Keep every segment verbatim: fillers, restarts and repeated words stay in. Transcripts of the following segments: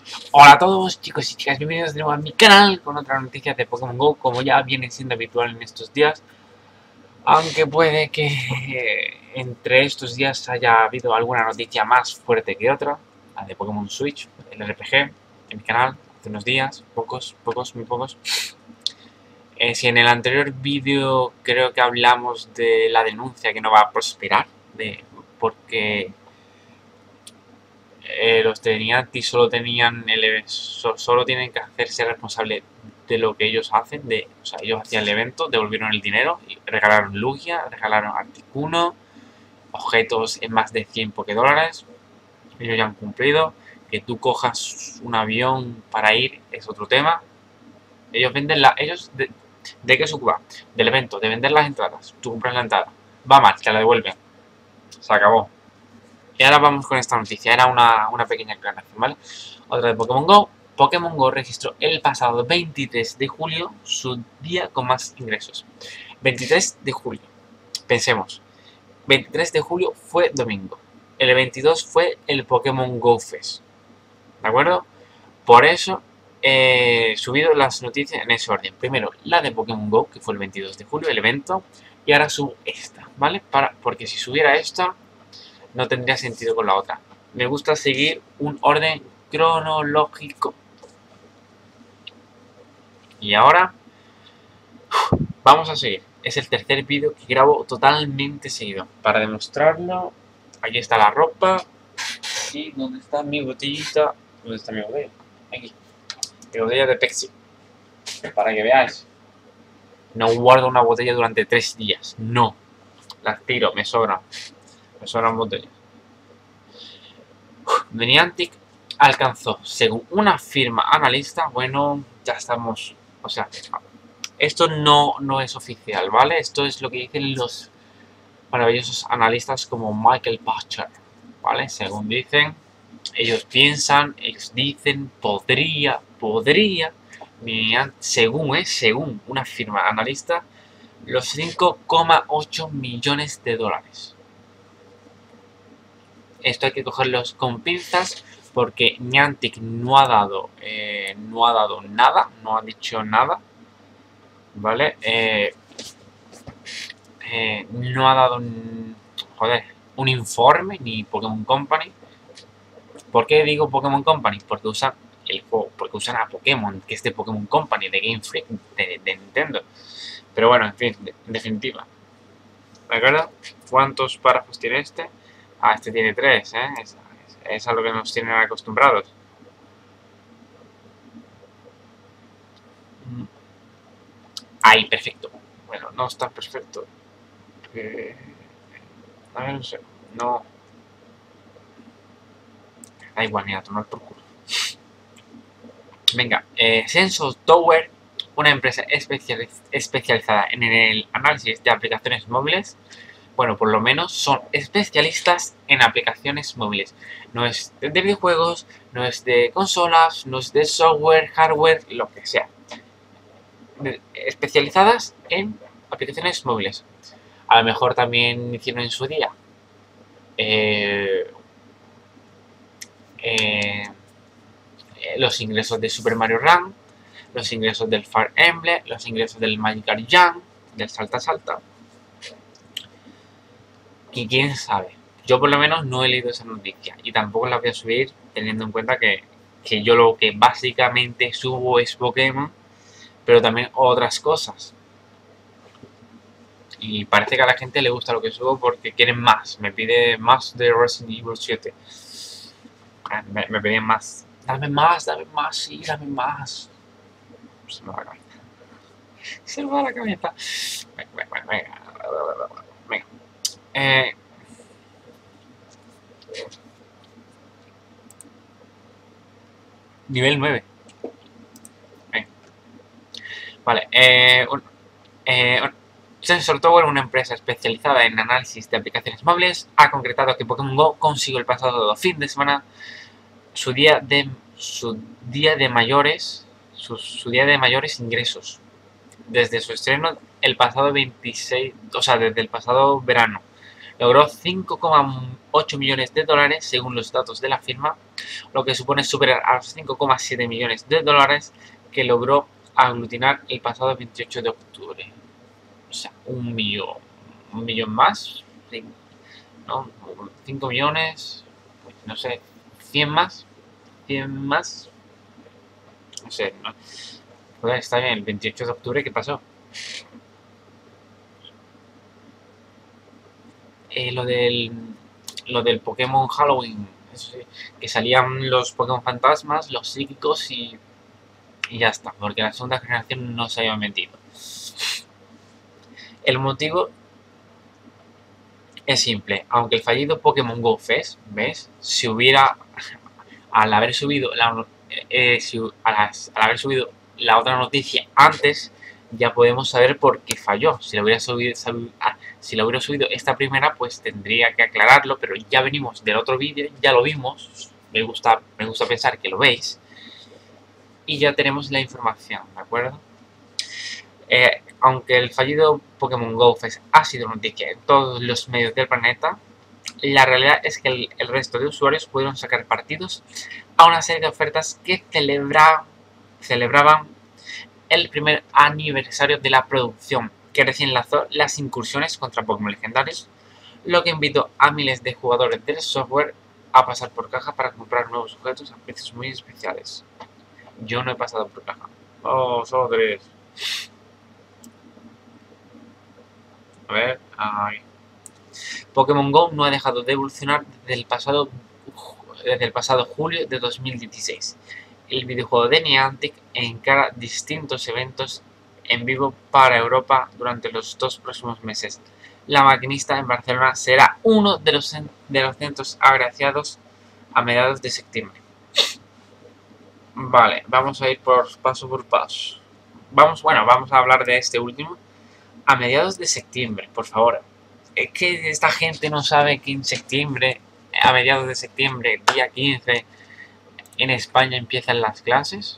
Hola a todos chicos y chicas, bienvenidos de nuevo a mi canal con otra noticia de Pokémon GO, como ya viene siendo habitual en estos días. Aunque puede que entre estos días haya habido alguna noticia más fuerte que otra, la de Pokémon Switch, el R P G, en mi canal, hace unos días, pocos, pocos, muy pocos. Eh, si en el anterior vídeo creo que hablamos de la denuncia que no va a prosperar, de, porque Eh, los de Niantic solo tenían el, so, solo tienen que hacerse responsable de lo que ellos hacen, de, o sea, ellos hacían el evento, devolvieron el dinero, y regalaron Lugia, regalaron Articuno, objetos en más de cien Pokédólares, ellos ya han cumplido. Que tú cojas un avión para ir es otro tema. Ellos venden la, ellos de, de qué se ocupa, del evento, de vender las entradas, tú compras la entrada, va mal, te la devuelven, se acabó. Y ahora vamos con esta noticia, era una, una pequeña aclaración, ¿vale? Otra de Pokémon GO. Pokémon GO registró el pasado veintitrés de julio su día con más ingresos. veintitrés de julio. Pensemos. veintitrés de julio fue domingo. El veintidós fue el Pokémon GO Fest. ¿De acuerdo? Por eso he subido las noticias en ese orden. Primero la de Pokémon GO, que fue el veintidós de julio, el evento. Y ahora subo esta, ¿vale? Para, porque si subiera esta, no tendría sentido con la otra. Me gusta seguir un orden cronológico. Y ahora vamos a seguir. Es el tercer vídeo que grabo totalmente seguido. Para demostrarlo, aquí está la ropa. Y ¿dónde está mi botellita? ¿Dónde está mi botella? Aquí. Mi botella de Pepsi. Para que veáis. No guardo una botella durante tres días. No. Las tiro, me sobran. Me sobran botellas. Niantic alcanzó, según una firma analista, bueno, ya estamos, o sea, esto no, no es oficial, ¿vale? Esto es lo que dicen los maravillosos analistas como Michael Pachter, ¿vale? Según dicen, ellos piensan, ellos dicen, podría, podría, según es, según una firma analista, los cinco coma ocho millones de dólares. Esto hay que cogerlos con pinzas porque Niantic no ha dado eh, no ha dado nada, no ha dicho nada, ¿vale? Eh, eh, no ha dado un, joder, un informe ni Pokémon Company. ¿Por qué digo Pokémon Company? Porque usan el juego, porque usan a Pokémon, que es de Pokémon Company, de Game Freak, de, de Nintendo. Pero bueno, en fin, en definitiva. ¿De acuerdo? ¿Cuántos párrafos tiene este? Ah, este tiene tres, ¿eh? Es, es, es a lo que nos tienen acostumbrados. Ahí, perfecto. Bueno, no está perfecto. Eh, a ver, no sé. No. Da igual, mira, tomar por culo. Venga, eh, Sensor Tower, una empresa especializ especializada en el análisis de aplicaciones móviles. Bueno, por lo menos son especialistas en aplicaciones móviles. No es de videojuegos, no es de consolas, no es de software, hardware, lo que sea. Especializadas en aplicaciones móviles. A lo mejor también hicieron en su día eh, eh, los ingresos de Super Mario Run, los ingresos del Fire Emblem, los ingresos del Magikarp Jam, del Salta Salta. Y quién sabe. Yo por lo menos no he leído esa noticia y tampoco la voy a subir teniendo en cuenta que, que yo lo que básicamente subo es Pokémon, pero también otras cosas. Y parece que a la gente le gusta lo que subo porque quieren más. Me pide más de Resident Evil siete. Me, me piden más. Dame más, dame más, sí, dame más. Se me va la cabeza. Se me va la cabeza. Venga, venga, venga. venga. Eh, nivel nueve. Venga. Vale. Eh, un, eh, un, Sensor Tower, una empresa especializada en análisis de aplicaciones móviles, ha concretado que Pokémon GO consiguió el pasado fin de semana su día de su día de mayores su, su día de mayores ingresos desde su estreno el pasado veintiséis, o sea, desde el pasado verano. Logró cinco coma ocho millones de dólares según los datos de la firma lo que supone superar a los cinco coma siete millones de dólares que logró aglutinar el pasado veintiocho de octubre. O sea, un millón, un millón más, ¿no? cinco millones, pues no sé, cien más, cien más, no sé, ¿no? Joder, está bien, el veintiocho de octubre, ¿qué pasó? Eh, lo del lo del Pokémon Halloween, eso sí, que salían los Pokémon fantasmas, los psíquicos y, y ya está, porque la segunda generación no se había metido. El motivo es simple, aunque el fallido Pokémon Go Fest, ¿ves? Si hubiera, al haber subido la, eh, si, a las, al haber subido la otra noticia antes, ya podemos saber por qué falló. Si lo hubiera subido, ah, si lo hubiera subido esta primera, pues tendría que aclararlo, pero ya venimos del otro vídeo, ya lo vimos, me gusta, me gusta pensar que lo veis, y ya tenemos la información, ¿de acuerdo? Eh, aunque el fallido Pokémon Go Fest ha sido noticia en todos los medios del planeta, la realidad es que el, el resto de usuarios pudieron sacar partidos a una serie de ofertas que celebra, celebraban el primer aniversario de la producción, que recién lanzó las incursiones contra Pokémon legendarios, lo que invitó a miles de jugadores del software a pasar por caja para comprar nuevos objetos a precios muy especiales. Yo no he pasado por caja. Oh, solo tres. A ver, ay. Pokémon Go no ha dejado de evolucionar desde el pasado, desde el pasado julio de dos mil dieciséis. El videojuego de Niantic encara distintos eventos en vivo para Europa durante los dos próximos meses. La Maquinista en Barcelona será uno de los, de los centros agraciados a mediados de septiembre. Vale, vamos a ir por paso por paso. Vamos, bueno, vamos a hablar de este último. A mediados de septiembre, por favor. Es que esta gente no sabe que en septiembre, a mediados de septiembre, día quince, en España empiezan las clases.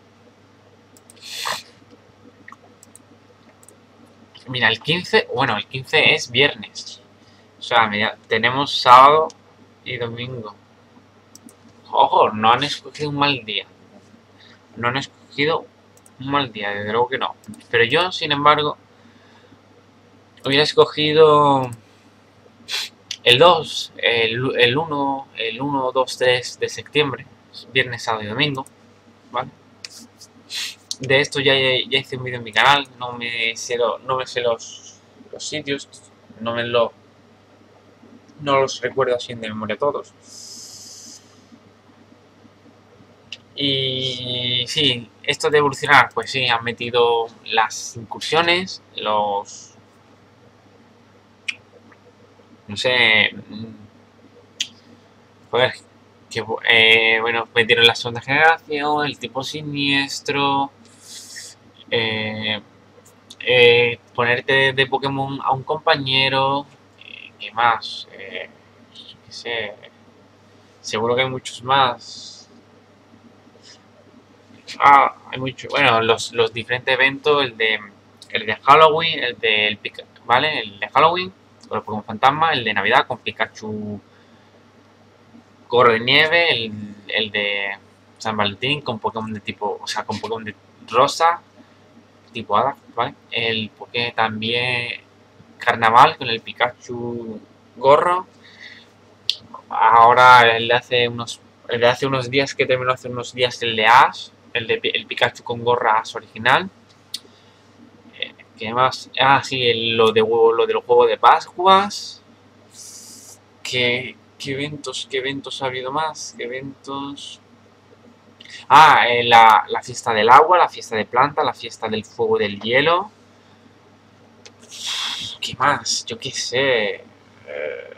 Mira, el quince, bueno, el quince es viernes. O sea, mira, tenemos sábado y domingo. Ojo, no han escogido un mal día. No han escogido un mal día, desde luego que no. Pero yo, sin embargo, hubiera escogido el dos, el, el uno, el uno, dos, tres de septiembre. Viernes, sábado y domingo. ¿Vale? De esto ya, ya hice un vídeo en mi canal. No me sé, lo, no me sé los, los sitios. No me lo... No los recuerdo así de memoria todos. Y sí, esto de evolucionar, pues sí, han metido las incursiones, los... No sé... Joder, que, eh, bueno, metieron la segunda generación, el tipo siniestro... Eh, eh, ponerte de Pokémon a un compañero... Eh, ¿Qué más? Eh, qué sé... Seguro que hay muchos más. Ah, hay mucho. Bueno, los, los diferentes eventos, el de el de Halloween, el de el Pika, ¿vale? El de Halloween, con el Pokémon Fantasma, el de Navidad con Pikachu Corre de Nieve, el, el de San Valentín con Pokémon de tipo, o sea, con Pokémon de Rosa, tipo Hada, ¿vale? El Poké también Carnaval con el Pikachu Gorro. Ahora el de hace unos el de hace unos días que terminó hace unos días el de Ash, el de el Pikachu con gorra Ash original. Eh, ¿Qué más? Ah, sí, el, lo de lo del juego de Pascuas. ¿Qué, qué eventos, qué eventos ha habido más? ¿Qué eventos? Ah, eh, la, la fiesta del agua, la fiesta de planta, la fiesta del fuego del hielo. ¿Qué más? Yo qué sé. Eh,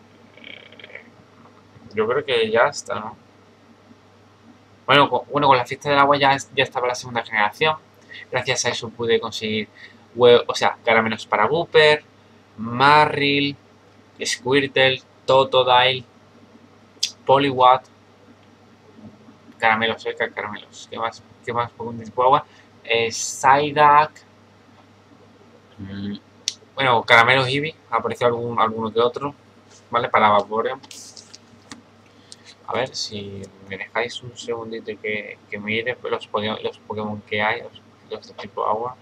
yo creo que ya está, ¿no? Bueno, con, bueno, con la fiesta del agua ya, ya estaba la segunda generación. Gracias a eso pude conseguir huevos, o sea, caramelos para Gooper, Marril, Squirtle, Totodile, Poliwag, caramelos, eh, caramelos. ¿Qué más? ¿Qué más pongo de tipo agua? Eh, Psyduck. Mm, bueno, caramelos Eevee, apareció algún, alguno que otro, ¿vale? Para Vaporeon. A ver si me dejáis un segundito que, que mire los Pokémon, los Pokémon que hay, los, los de tipo agua.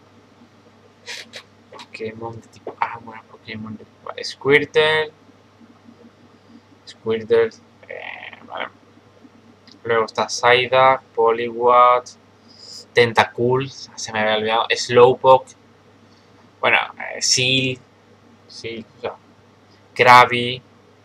Pokémon de tipo agua, Pokémon de tipo agua. Squirtle. Squirtle. Eh, vale. Luego está Psyduck, Poliwag, Tentacool, se me había olvidado, Slowpoke. Bueno, eh, Seal, Seal, o sea, Krabby,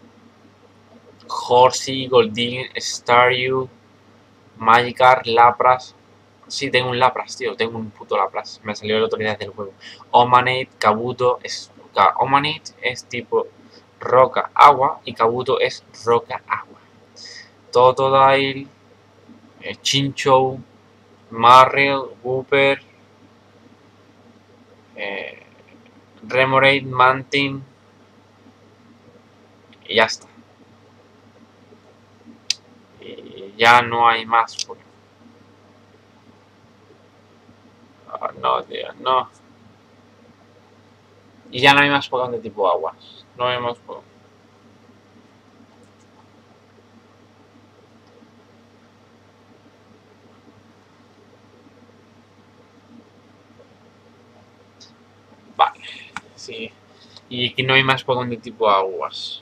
Horsey, Goldeen, Staryu, Magikarp, Lapras. Sí, tengo un Lapras, tío, tengo un puto Lapras. Me salió el otro día del juego. Omanate, Kabuto, es, Omanate es tipo roca, agua y Kabuto es roca, agua. Totodile, eh, Chinchou, Marill, Wooper, eh, Remoraid, Mantine y ya está. Y ya no hay más. Porque... Oh, no, tío, no. Y ya no hay más Pokémon de tipo agua. No hay más Pokémon. Vale, sí. Y aquí no hay más Pokémon de tipo aguas.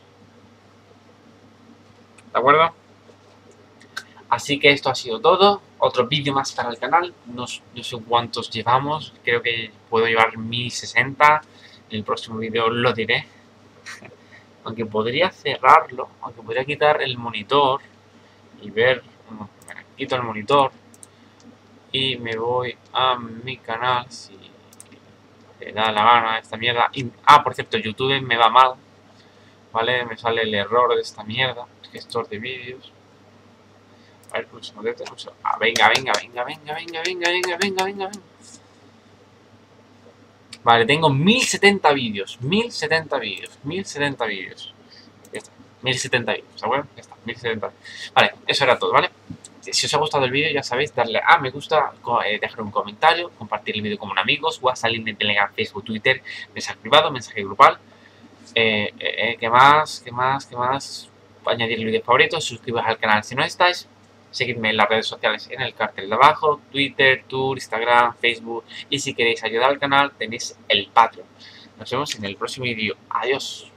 ¿De acuerdo? Así que esto ha sido todo. Otro vídeo más para el canal. No, no sé cuántos llevamos. Creo que puedo llevar mil sesenta. En el próximo vídeo lo diré. Aunque podría cerrarlo. Aunque podría quitar el monitor. Y ver... Bueno, quito el monitor. Y me voy a mi canal. Si le da la gana esta mierda. Y, ah, por cierto, YouTube me va mal. ¿Vale? Me sale el error de esta mierda. Gestor de vídeos. A ver, un segundo, un segundo. Ah, venga, venga, venga, venga, venga, venga, venga, venga, venga, venga. Vale, tengo mil setenta vídeos. mil setenta vídeos. mil setenta vídeos. Ya está. mil setenta vídeos, ¿de acuerdo? Ya está, mil setenta. Vale, eso era todo, ¿vale? Si os ha gustado el vídeo, ya sabéis, darle a me gusta, dejar un comentario, compartir el vídeo con amigos, WhatsApp, link de Telegram, Facebook, Twitter, mensaje privado, mensaje grupal. Eh, eh, ¿Qué más? ¿Qué más? ¿Qué más? Añadir el vídeo favorito, suscribiros al canal si no estáis. Seguidme en las redes sociales en el cartel de abajo, Twitter, Tour, Instagram, Facebook. Y si queréis ayudar al canal, tenéis el Patreon. Nos vemos en el próximo vídeo. Adiós.